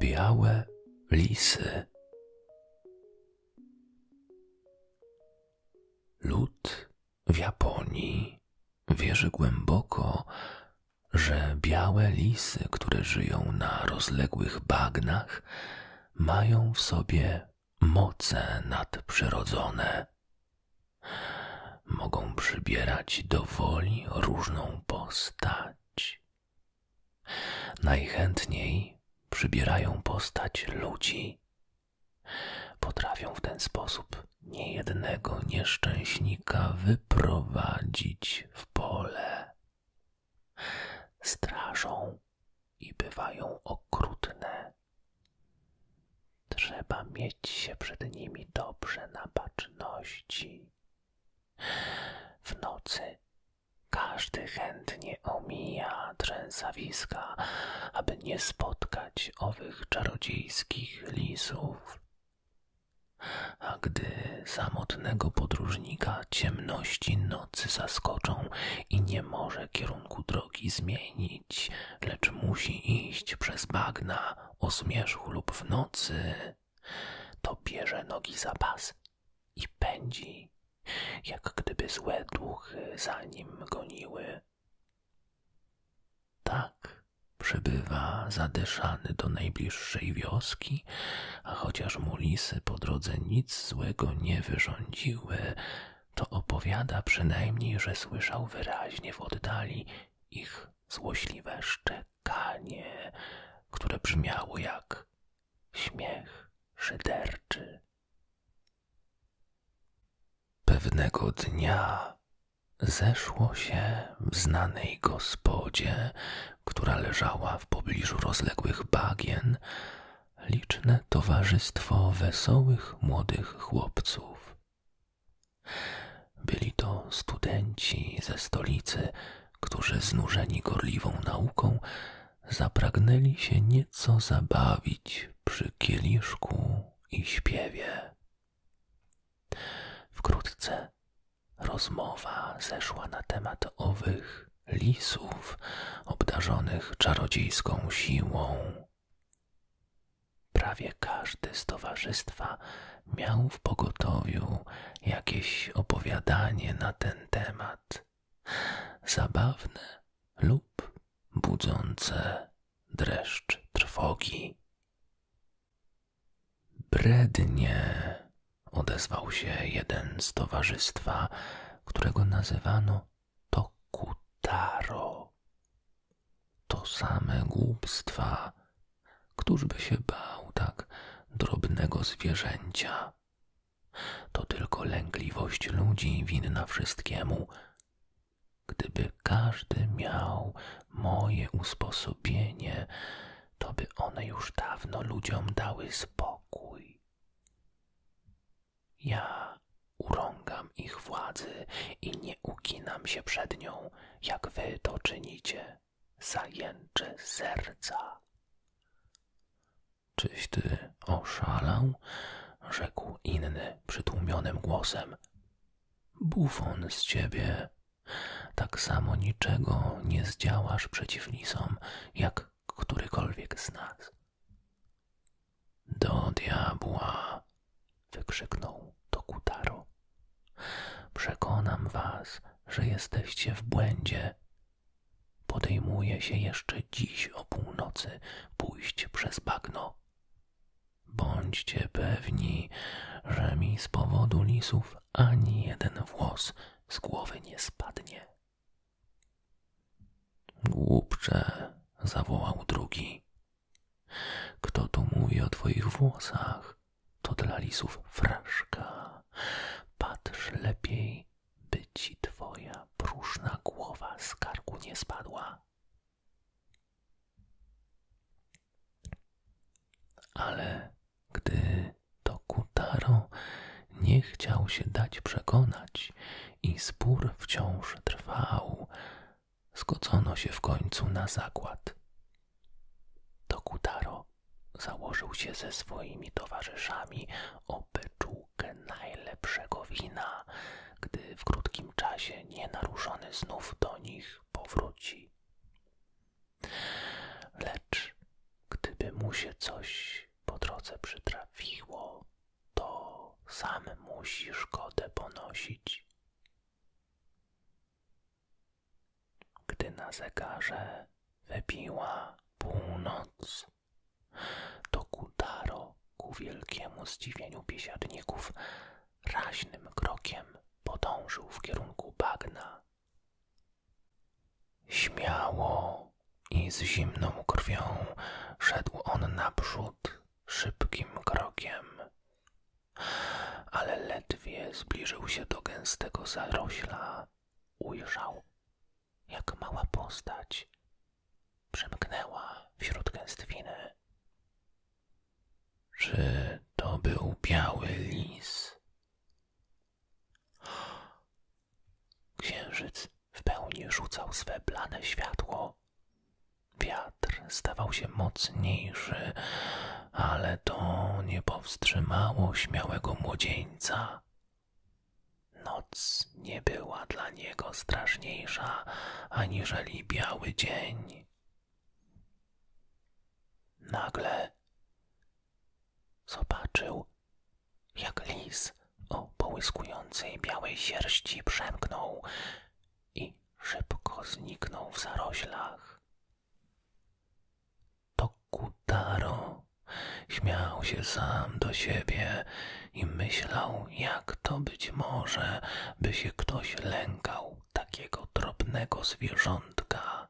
Białe lisy. Lud w Japonii wierzy głęboko, że białe lisy, które żyją na rozległych bagnach, mają w sobie moce nadprzyrodzone. Mogą przybierać do woli różną postać. Najchętniej przybierają postać ludzi. Potrafią w ten sposób niejednego nieszczęśnika wyprowadzić w pole. Straszą i bywają okrutne. Trzeba mieć się przed nimi dobrze na baczności. W nocy każdy chętnie omija trzęsawiska, aby nie spotkać owych czarodziejskich lisów. A gdy samotnego podróżnika ciemności nocy zaskoczą i nie może kierunku drogi zmienić, lecz musi iść przez bagna o zmierzchu lub w nocy, to bierze nogi za pas i pędzi, jak gdyby złe duchy za nim goniły. Tak przybywa zadyszany do najbliższej wioski, a chociaż mu lisy po drodze nic złego nie wyrządziły, to opowiada przynajmniej, że słyszał wyraźnie w oddali ich złośliwe szczekanie, które brzmiało jak śmiech szyderczy. Pewnego dnia zeszło się w znanej gospodzie, która leżała w pobliżu rozległych bagien, liczne towarzystwo wesołych młodych chłopców. Byli to studenci ze stolicy, którzy znużeni gorliwą nauką zapragnęli się nieco zabawić przy kieliszku i śpiewie. Wkrótce rozmowa zeszła na temat owych lisów obdarzonych czarodziejską siłą. Prawie każdy z towarzystwa miał w pogotowiu jakieś opowiadanie na ten temat, zabawne lub budzące dreszcz trwogi. Brednie, odezwał się jeden z towarzystwa, którego nazywano Tokutaro. To same głupstwa. Któż by się bał tak drobnego zwierzęcia? To tylko lękliwość ludzi winna wszystkiemu. Gdyby każdy miał moje usposobienie, to by one już dawno ludziom dały spokój. Ja urągam ich władzy i nie uginam się przed nią, jak wy to czynicie, zajęcze serca. Czyś ty oszalał? Rzekł inny przytłumionym głosem. Bufon z ciebie. Tak samo niczego nie zdziałasz przeciw lisom, jak którykolwiek z nas. Do diabła! Wykrzyknął Tokutaro. Przekonam was, że jesteście w błędzie. Podejmuję się jeszcze dziś o północy pójść przez bagno. Bądźcie pewni, że mi z powodu lisów ani jeden włos z głowy nie spadnie. Głupcze, zawołał drugi. Kto tu mówi o twoich włosach? To dla lisów fraszka. Patrz lepiej, by ci twoja próżna głowa z karku nie spadła. Ale gdy Tokutaro nie chciał się dać przekonać i spór wciąż trwał, zgodzono się w końcu na zakład. Tokutaro założył się ze swoimi towarzyszami o beczułkę najlepszego wina, gdy w krótkim czasie nienaruszony znów do nich powróci. Lecz gdy gdyby mu się coś po drodze przytrafiło, to sam musi szkodę ponosić. Gdy na zegarze wybiła północ, to Kutaro ku wielkiemu zdziwieniu biesiadników raźnym krokiem podążył w kierunku bagna. Śmiało i z zimną krwią szedł on naprzód szybkim krokiem, ale ledwie zbliżył się do gęstego zarośla, ujrzał, jak mała postać przemknęła wśród gęstwiny. Czy to był biały lis? Księżyc w pełni rzucał swe blade światło. Wiatr stawał się mocniejszy, ale to nie powstrzymało śmiałego młodzieńca. Noc nie była dla niego straszniejsza aniżeli biały dzień. Nagle zobaczył, jak lis o połyskującej białej sierści przemknął i szybko zniknął w zaroślach. To Kutaro śmiał się sam do siebie i myślał, jak to być może, by się ktoś lękał takiego drobnego zwierzątka.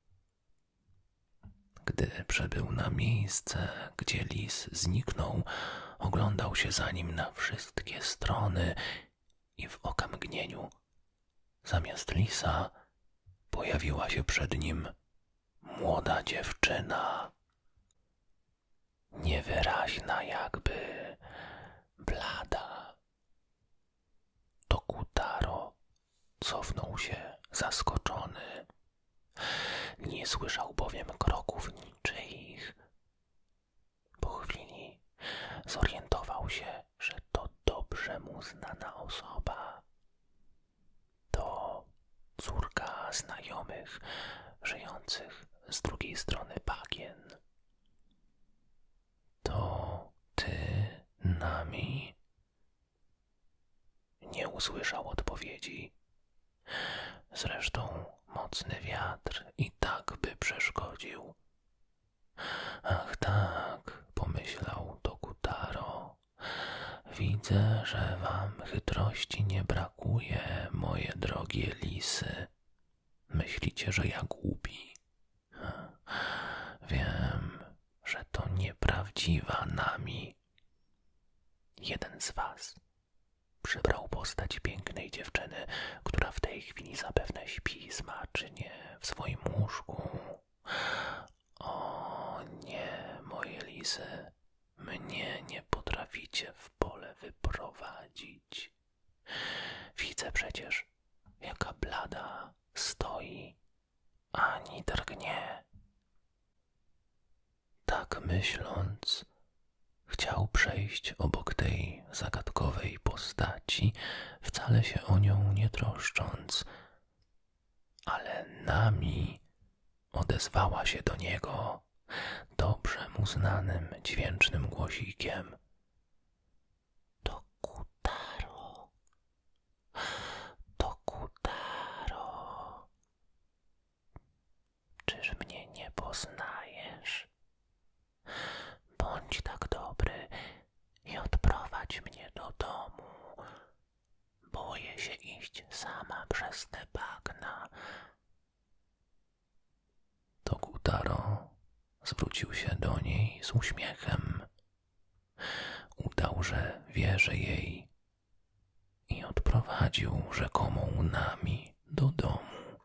Gdy przybył na miejsce, gdzie lis zniknął, oglądał się za nim na wszystkie strony i w okamgnieniu zamiast lisa pojawiła się przed nim młoda dziewczyna. Niewyraźna jakby, blada. To Kutaro cofnął się zaskoczony. Nie słyszał bowiem kroków niczyich. Po chwili zorientował się, że to dobrze mu znana osoba. To córka znajomych żyjących z drugiej strony bagien. To ty, Nami? Nie usłyszał odpowiedzi. Zresztą mocny wiatr i tak by przeszkodził. Ach tak, pomyślał to Kutaro. Widzę, że wam chytrości nie brakuje, moje drogie lisy. Myślicie, że ja głupi? Wiem, że to nieprawdziwa Nami. Jeden z was przybrał postać pięknej dziewczyny, która w tej chwili zapewne śpi smacznie w swoim łóżku. O nie, moje lisy, mnie nie potraficie w pole wyprowadzić. Widzę przecież, jaka blada stoi, ani drgnie. Tak myśląc, chciał przejść obok tej zagadkowej postaci, wcale się o nią nie troszcząc, ale Nami odezwała się do niego dobrze mu znanym, dźwięcznym głosikiem. To Kutaro, to Kutaro, czyż mnie nie poznajesz? Bądź tak dobry i odprowadź mnie do domu. Boję się iść sama przez te bagna. To Kutaro zwrócił się do niej z uśmiechem. Udał, że wierzy jej i odprowadził rzekomą Nami do domu.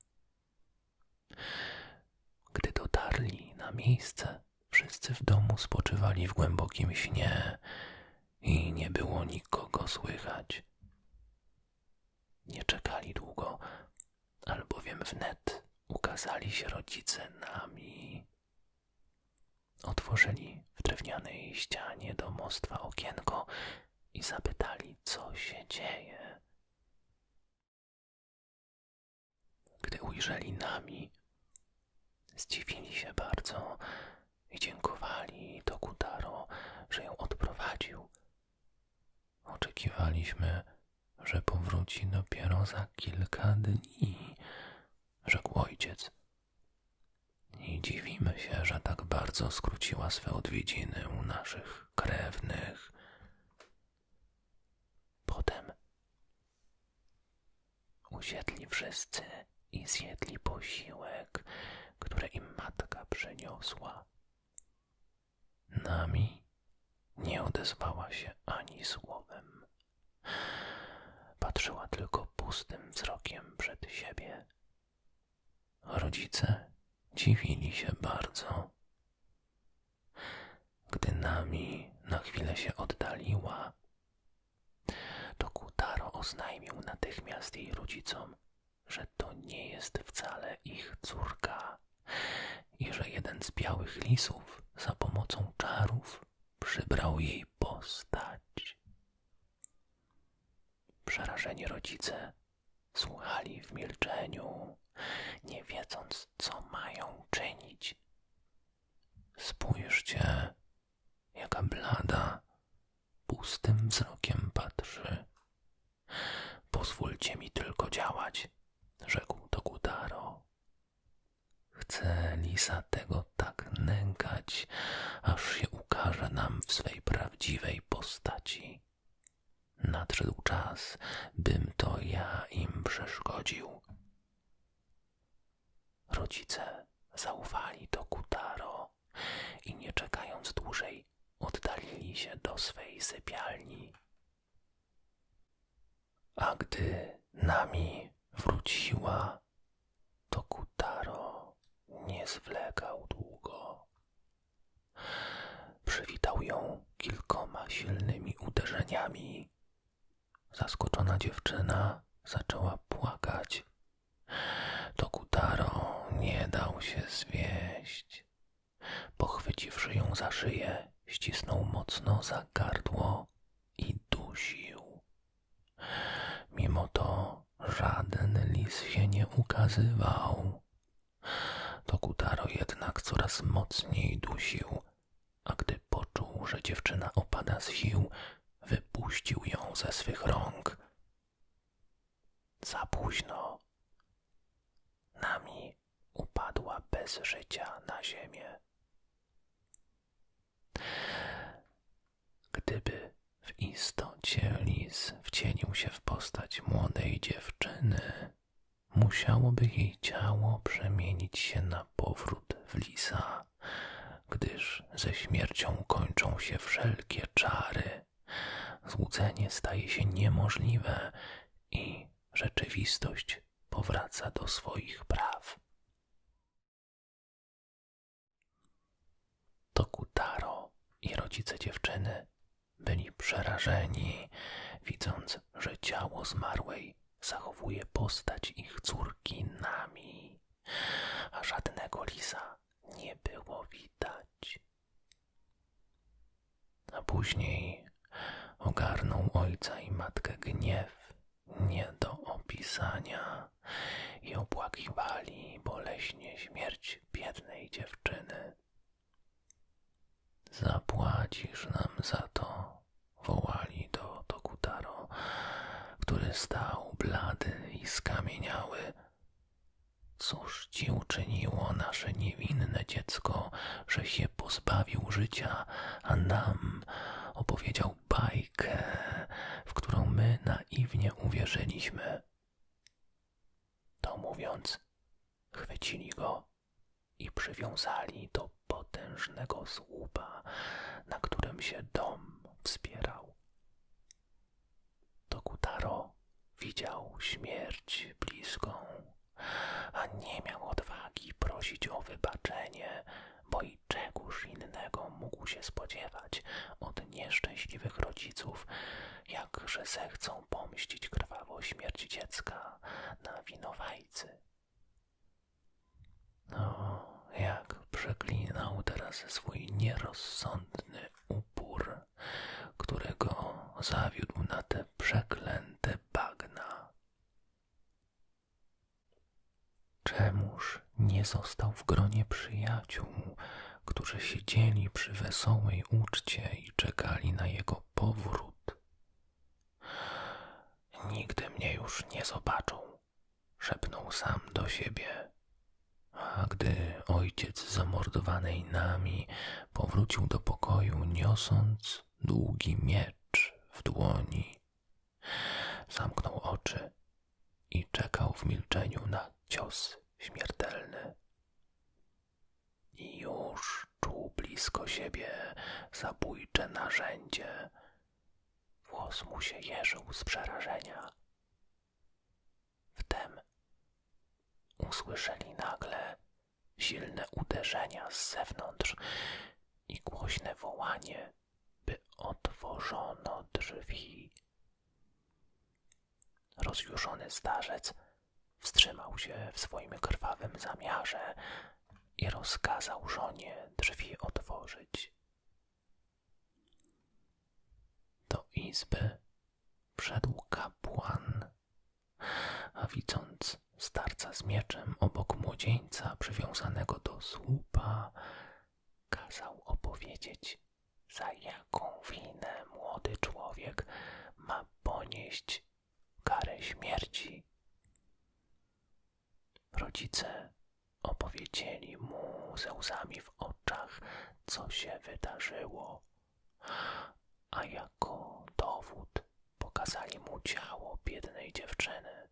Gdy dotarli na miejsce, wszyscy w domu spoczywali w głębokim śnie i nie było nikogo słychać. Nie czekali długo, albowiem wnet ukazali się rodzice Nami. Otworzyli w drewnianej ścianie domostwa okienko i zapytali, co się dzieje. Gdy ujrzeli Nami, zdziwili się bardzo i dziękowali Tokutaro, że ją odprowadził. Oczekiwaliśmy, że powróci dopiero za kilka dni, rzekł ojciec. I dziwimy się, że tak bardzo skróciła swe odwiedziny u naszych krewnych. Potem usiedli wszyscy i zjedli posiłek, który im matka przyniosła. Nami nie odezwała się ani słowem. Patrzyła tylko pustym wzrokiem przed siebie. Rodzice dziwili się bardzo. Gdy Nami na chwilę się oddaliła, Tokutaro oznajmił natychmiast jej rodzicom, że to nie jest wcale ich córka i że jeden z białych lisów za pomocą czarów przybrał jej postać. Przerażeni rodzice słuchali w milczeniu, nie wiedząc, co mają czynić. Spójrzcie, jaka blada, pustym wzrokiem patrzy. Pozwólcie mi tylko działać, rzekł Tokutaro. Chce lisa tego tak nękać, aż się ukaże nam w swej prawdziwej postaci. Nadszedł czas, bym to ja im przeszkodził. Rodzice zaufali Tokutaro i nie czekając dłużej oddalili się do swej sypialni. A gdy Nami wróciła, Tokutaro nie zwlekał długo. Przywitał ją kilkoma silnymi uderzeniami. Zaskoczona dziewczyna zaczęła płakać. Tokutaro nie dał się zwieść. Pochwyciwszy ją za szyję, ścisnął mocno za gardło i dusił. Mimo to żaden lis się nie ukazywał. Tokutaro jednak coraz mocniej dusił, a gdy poczuł, że dziewczyna opada z sił, wypuścił ją ze swych rąk. Za późno. Nami upadła bez życia na ziemię. Gdyby w istocie lis wcielił się w postać młodej dziewczyny, musiałoby jej ciało przemienić się na powrót w lisa, gdyż ze śmiercią kończą się wszelkie czary. Złudzenie staje się niemożliwe i rzeczywistość powraca do swoich praw. Tokutaro i rodzice dziewczyny byli przerażeni, widząc, że ciało zmarłej zachowuje postać ich córki Nami, a żadnego lisa nie było widać. A później ogarnął ojca i matkę gniew nie do opisania i opłakiwali boleśnie śmierć biednej dziewczyny. Zapłacisz nam za to, wołali do Tokutaro, który stał blady i skamieniały. Cóż ci uczyniło nasze niewinne dziecko, że się pozbawił życia, a nam opowiedział bajkę, w którą my naiwnie uwierzyliśmy. To mówiąc, chwycili go i przywiązali do potężnego słupa, na którym się dom wspierał. Tokutaro widział śmierć bliską, a nie miał odwagi prosić o wybaczenie, bo i czegoż innego mógł się spodziewać od nieszczęśliwych rodziców, jak że zechcą pomścić krwawo śmierć dziecka na winowajcy. No, jak przeklinał teraz swój nierozsądny upór, którego zawiódł na te przeklęte bagna. Czemuż nie został w gronie przyjaciół, którzy siedzieli przy wesołej uczcie i czekali na jego powrót. Nigdy mnie już nie zobaczą, szepnął sam do siebie. A gdy ojciec zamordowanej Nami powrócił do pokoju, niosąc długi miecz w dłoni, zamknął oczy i czekał w milczeniu na cios śmiertelny. I już czuł blisko siebie zabójcze narzędzie. Włos mu się jeżył z przerażenia. Wtem usłyszeli nagle silne uderzenia z zewnątrz i głośne wołanie, by otworzono drzwi. Rozjuszony starzec wstrzymał się w swoim krwawym zamiarze i rozkazał żonie drzwi otworzyć. Do izby wszedł kapłan, a widząc starca z mieczem obok młodzieńca przywiązanego do słupa, kazał opowiedzieć, za jaką winę młody człowiek ma ponieść karę śmierci. Rodzice opowiedzieli mu ze łzami w oczach, co się wydarzyło, a jako dowód pokazali mu ciało biednej dziewczyny.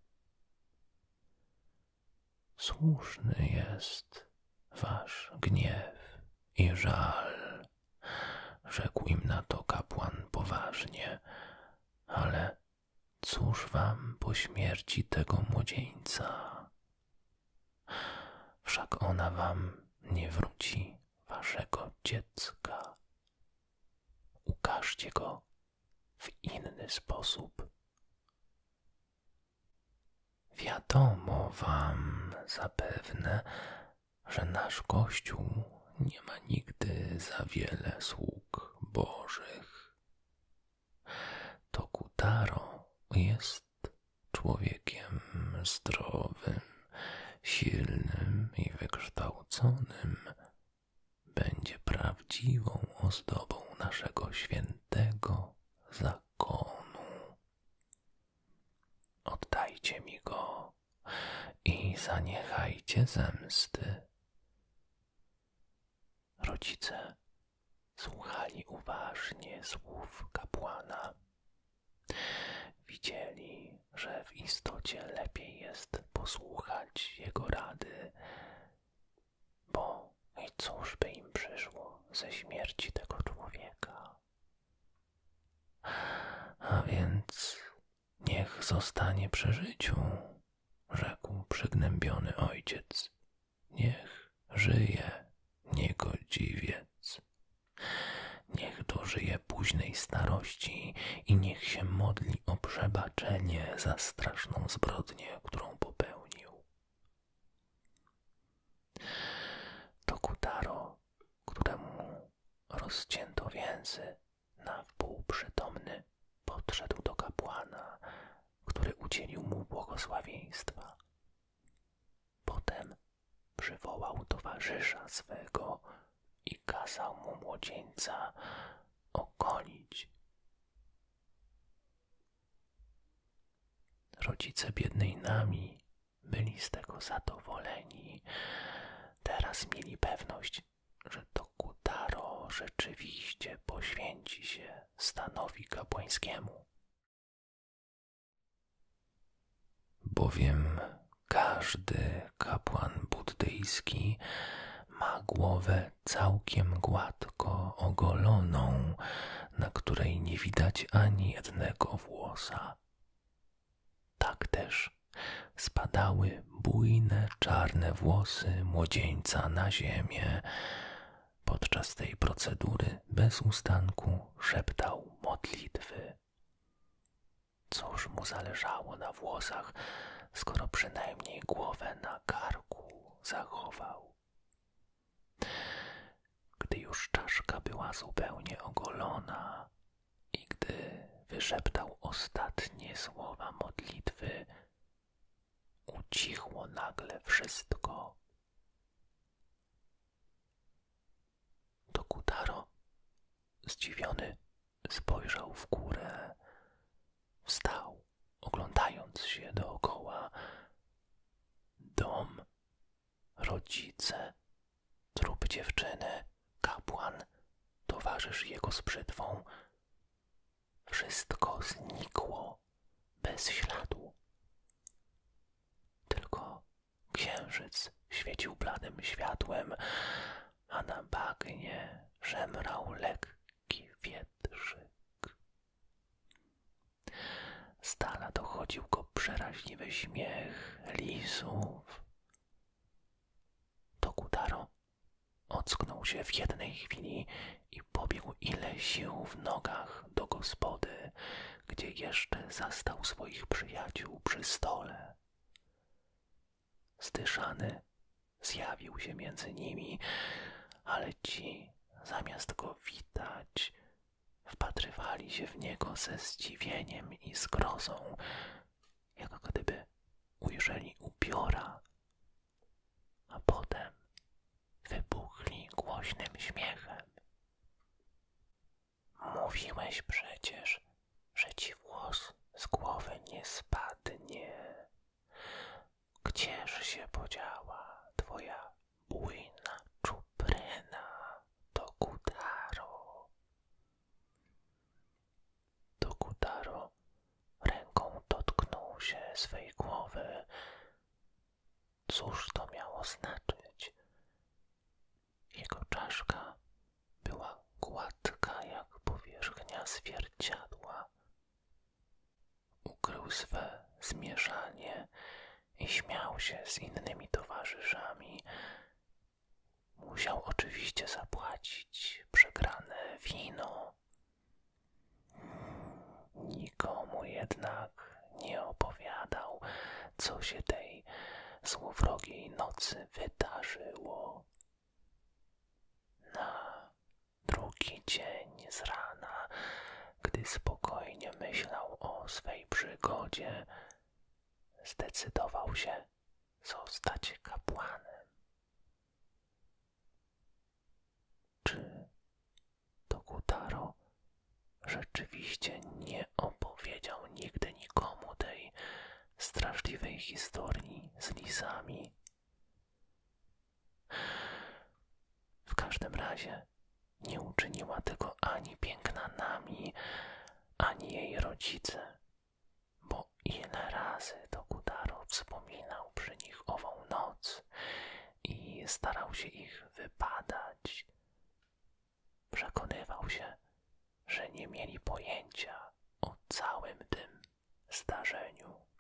Słuszny jest wasz gniew i żal, rzekł im na to kapłan poważnie, ale cóż wam po śmierci tego młodzieńca? Wszak ona wam nie wróci waszego dziecka. Ukażcie go w inny sposób. Wiadomo wam zapewne, że nasz Kościół nie ma nigdy za wiele sług bożych. Tokutaro jest człowiekiem zdrowym, silnym i wykształconym. Będzie prawdziwą ozdobą naszego świętego zakonu. Oddajcie mi go i zaniechajcie zemsty. Rodzice słuchali uważnie słów kapłana. Widzieli, że w istocie lepiej jest posłuchać jego rady, bo i cóż by im przyszło ze śmierci tego człowieka. A więc niech zostanie przy życiu, rzekł przygnębiony ojciec. Niech żyje niegodziwiec. Niech dożyje późnej starości i niech się modli o przebaczenie za straszną zbrodnię, którą popełnił. Tokutaro, któremu rozcięto więzy, na wpół przytomny podszedł do kapłana, który udzielił mu błogosławieństwa. Potem przywołał towarzysza swego i kazał mu młodzieńca ogolić. Rodzice biednej Nami byli z tego zadowoleni. Teraz mieli pewność, że Tokutaro rzeczywiście poświęci się stanowi kapłańskiemu. Bowiem każdy kapłan buddyjski ma głowę całkiem gładko ogoloną, na której nie widać ani jednego włosa. Tak też spadały bujne, czarne włosy młodzieńca na ziemię. Podczas tej procedury bez ustanku szeptał modlitwy. Cóż mu zależało na włosach, skoro przynajmniej głowę na karku zachował? Gdy już czaszka była zupełnie ogolona i gdy wyszeptał ostatnie słowa modlitwy, ucichło nagle wszystko. Tokutaro, zdziwiony, spojrzał w górę. Wstał, oglądając się dookoła. Dom, rodzice, trup dziewczyny, kapłan, towarzysz jego z brzytwą. Wszystko znikło bez śladu. Tylko księżyc świecił bladym światłem, a na bagnie szemrał lekki wietrzyk. Z dala dochodził go przeraźliwy śmiech lisów. Tokutaro ocknął się w jednej chwili i pobiegł ile sił w nogach do gospody, gdzie jeszcze zastał swoich przyjaciół przy stole. Zdyszany zjawił się między nimi, ale ci, zamiast go witać, wpatrywali się w niego ze zdziwieniem i zgrozą, jak gdyby ujrzeli upiora, a potem wybuchli głośnym śmiechem. Mówiłeś przecież, że ci włos z głowy nie spadnie. Gdzież się podziała twoja bujna czupryna, Tokutaro? Tokutaro ręką dotknął się swej głowy. Cóż to miało znaczyć? Jego czaszka była gładka jak powierzchnia zwierciadła. Ukrył swe zmieszanie i śmiał się z innymi towarzyszami. Musiał oczywiście zapłacić przegrane wino. Nikomu jednak nie opowiadał, co się tej złowrogiej nocy wydarzyło. Na drugi dzień z rana, gdy spokojnie myślał o swej przygodzie, zdecydował się zostać kapłanem. Czy Tokutaro rzeczywiście nie opowiedział nigdy nikomu tej straszliwej historii z lisami? W każdym razie nie uczyniła tego ani piękna Nami, ani jej rodzice, bo ile razy Tokutaro wspominał przy nich ową noc i starał się ich wypadać. Przekonywał się, że nie mieli pojęcia o całym tym zdarzeniu.